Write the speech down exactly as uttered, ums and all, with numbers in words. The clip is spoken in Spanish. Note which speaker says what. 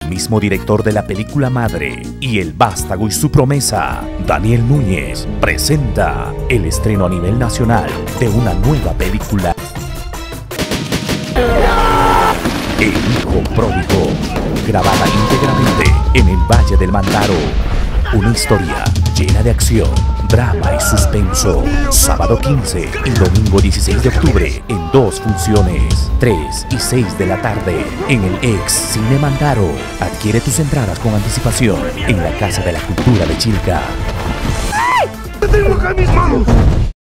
Speaker 1: mismo director de la película Madre y El Vástago y su promesa, Daniel Núñez, presenta el estreno a nivel nacional de una nueva película, El Hijo Pródigo, grabada íntegramente en el Valle del Mandaro. Una historia llena de acción, drama y suspenso. Sábado quince y domingo dieciséis de octubre en dos funciones, tres y seis de la tarde, en el ex Cine Mandaro. Adquiere tus entradas con anticipación en la Casa de la Cultura de Chilca.
Speaker 2: ¡Ay! ¡Te tengo acá en mis manos!